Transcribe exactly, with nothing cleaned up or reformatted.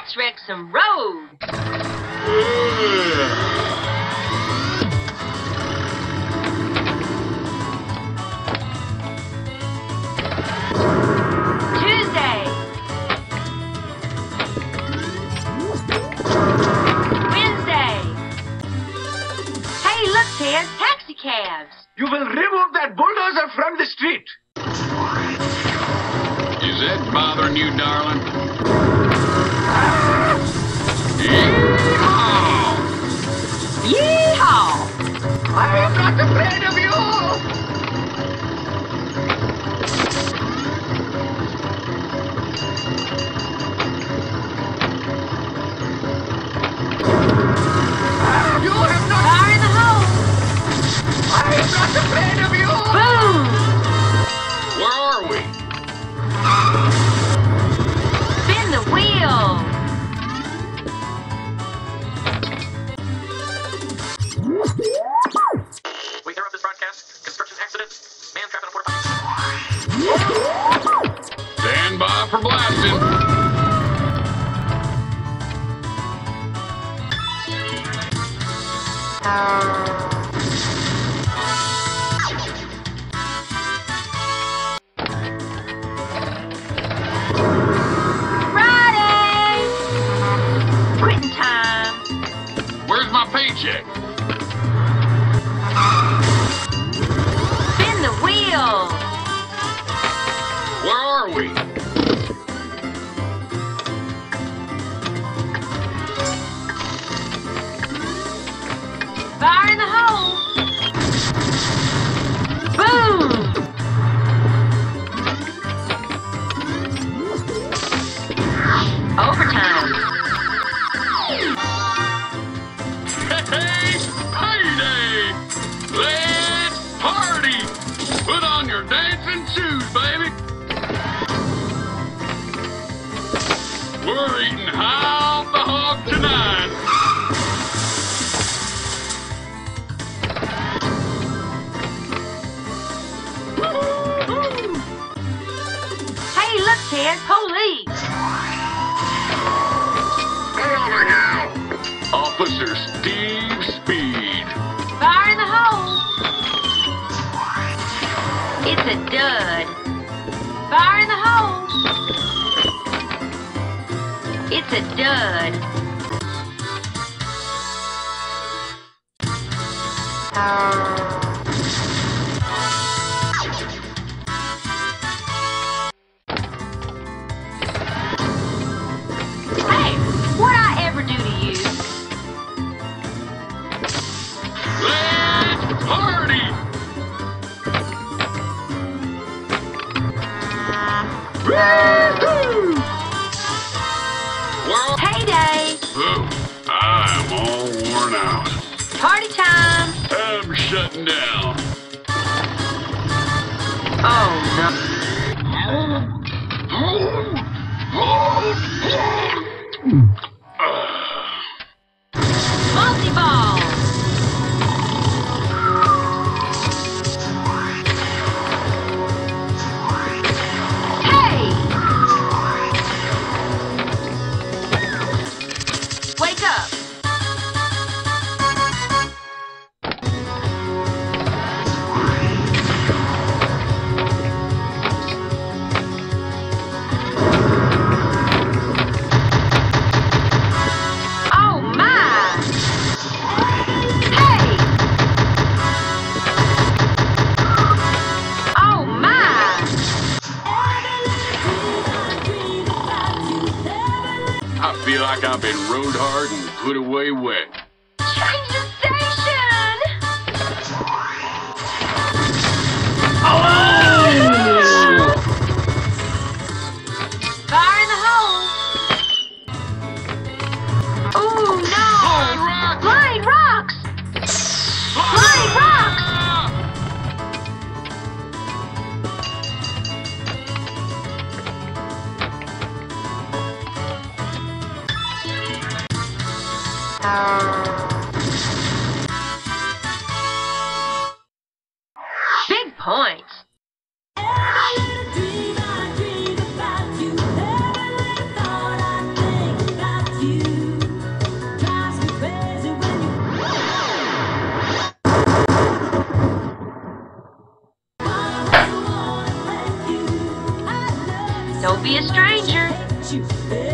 let's wreck some roads. Tuesday. Wednesday. Hey, look, Ted, taxi cabs. You will remove that bulldozer from the street. Is that bothering you, darling? Yeehaw! Yeehaw! I am not afraid of you. You have not... Fire in the hole! I am not afraid of you. Boom! Where are we? Spin the wheel! We interrupt this broadcast. Construction accident. Man trapped in a porta potty. Stand by for blasting. Friday! Quitting time. Where's my paycheck? Spin the wheel! Where are we? Fire in the hole! Boom! Overtime. Hey, payday! Let's party! Put on your dancing shoes, baby! We're eating high off the hog tonight! Hey, look, Ted, police! Get over here! Officer Steve Speed. Fire in the hole! It's a dud. Fire in the hole! It's a dud. Hey, what'd I ever do to you? Let's party! Woo-hoo! Well, Payday! ooh, I'm all worn out. Party time! I'm shutting down. Oh, no. Multi-ball! Hey! Wake up! Oh my! Hey! Oh my! I feel like I've been rode hard and put away wet. Change the station! Fire in the hole! Oh no! Flying rocks! Flying rocks! Big points. Don't be a stranger.